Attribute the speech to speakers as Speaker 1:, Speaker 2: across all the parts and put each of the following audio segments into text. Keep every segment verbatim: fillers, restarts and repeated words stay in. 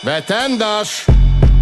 Speaker 1: Vətəndaş.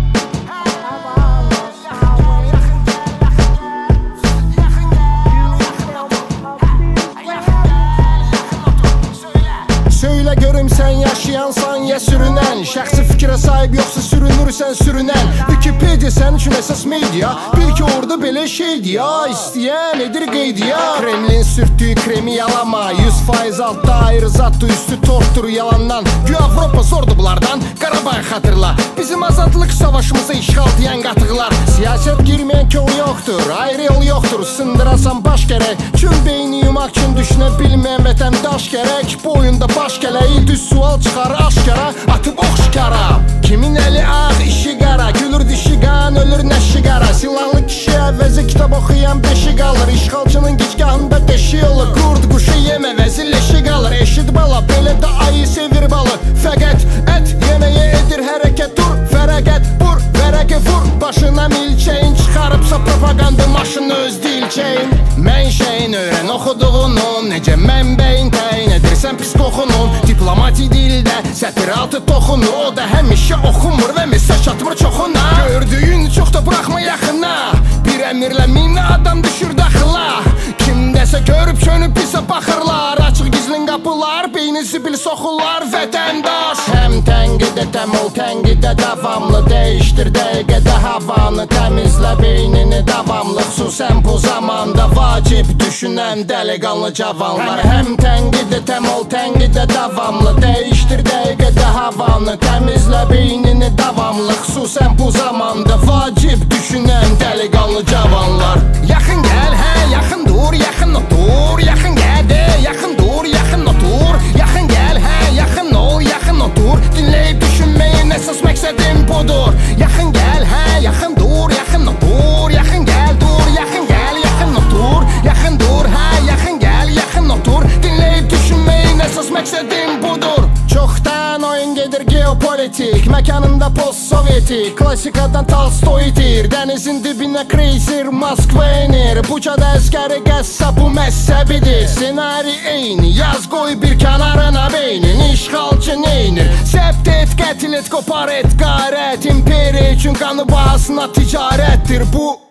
Speaker 1: Söylə görüm sən yaşayansan ya sürünən, şəxsi fikrə sahib yoxsa sürünürsən sürünən. Wikipedia sənin üçün əsas media, bil ki orada belə şeydir ya, istəyən edir qeydiya. Kremlin sürtdüyü kremi yalama, yüz faiz altda ayrı zaddır, üstü tortdur yalandan. Güya Avropa zordu bunlardan, Qarabağ xatırla, bizim azadlıq savaşımıza işğal deyən qatıqlar. Siyasət girməyən kol yoxdur, ayrı yol yoxdur, sındırasan baş gərək. Çün beyni yumaq üçün düşünə bilməyən vətəndaş gərək. Bu oyunda baş gələyi düz sual çıxar aşkara, atıb ox şikara. Kimin əli ağ, işi qara, gülür dişi qan, ölür nəşi qara. Silahlı kişi əvəzi kitab oxuyan beşi qalır, işğalçının gicgahında deşi olur. Qurd quşu yemə vəzi leşi qalır, eşit bala, belə də ayı sevir balı. Fəqət ət yeməyə edir hərəkət, dur fərəqət, bur vərəqə vur. Başına milçəyin çıxarıbsa propaganda maşını öz dilçəyin. Mənşəyin öyrən oxuduğunun, necə mənbəyin təyin edirsən pis qoxunun. Diplomati dildə sətir altı toxunur, o da həmişə oxumur və mesaj atmır çoxuna. Gördüyün çox da buraxma yaxına, bir əmirlə min adam düşür daxıla. Kimdəsə görüb çönüb pisə baxırlar, açıq gizlin qapılar, beyni zibil soxurlar. Vətəndaş həm tənqidə təm ol, tənqidə davamlı, dəyişdir dəqiqədə havanı, təmizlə beynini davamlı, xüsusən bu zamanda vacib düşünən dəliqanlı cavanlar. Həm tənqidə təm ol, tənqidə davamlı, dəyişdir dəqiqədə havanı, təmizlə beynini davamlı, xüsusən bu zamanda vacib düşünən dəliqanlı cavanlar. Yaxın gəl, hə, yaxın dur, yaxın otur, yaxın gəl, de, yaxın dur, yaxın otur, yaxın gəl, hə, yaxın ol, yaxın otur, dinləyib düşünməyin əsas məqsədim budur. Yaxın gəl, hə, yaxın dur, yaxın otur, yaxın gəl, dur, yaxın gəl, yaxın otur, yaxın dur, hə, yaxın gəl, yaxın otur, dinləyib düşünməyin əsas məqsədim budur. Çoxdan oyun gedir geopolitik, məkanında post-sovyetik, klasikadan Tolstoy itir, dənizin dibinə kreyser Moskva enir. Bucada əskəri qəssa bu məzhəbidir, senari eyni, yaz qoy bir kənarına beynin. İşğalçı neynir, səbt et, qətil et, qopar et, qarət, imperiya üçün qanı bahasına ticarətdir bu.